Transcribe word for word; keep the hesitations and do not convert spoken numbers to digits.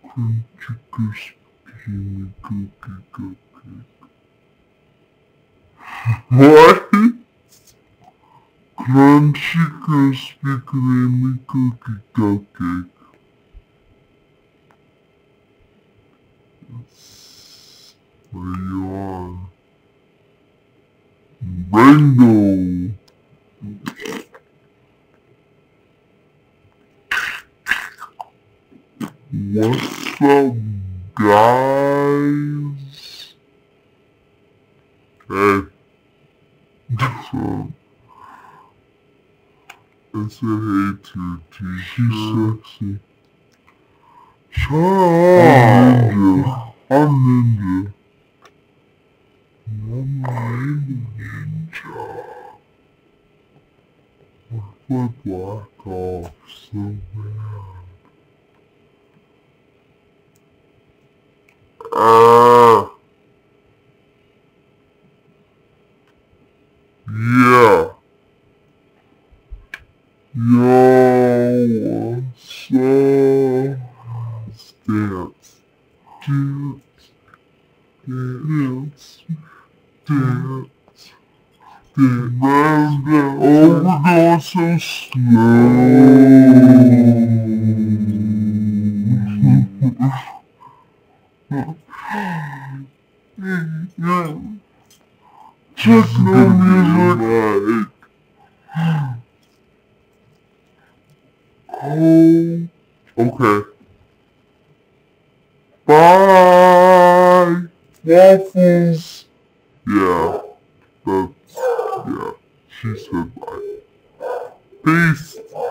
Crunchy crispy creamy cookie cupcake. What? Crunchy crispy creamy cookie cupcake. What are you on? Bingo! What's up, guys? Hey. So, I said hey to T. She's sexy. Shut up! I'm Ninja. I'm Ninja. I'm a ninja. What black off so bad? Ah. Yeah. Yo, what's up? Let's dance. Dance. Dance. Dance. Dance. Dance. Oh, we're going so slow. Techno music. Oh, okay. Bye, waffles. Yeah, that's, yeah, she said bye. Peace.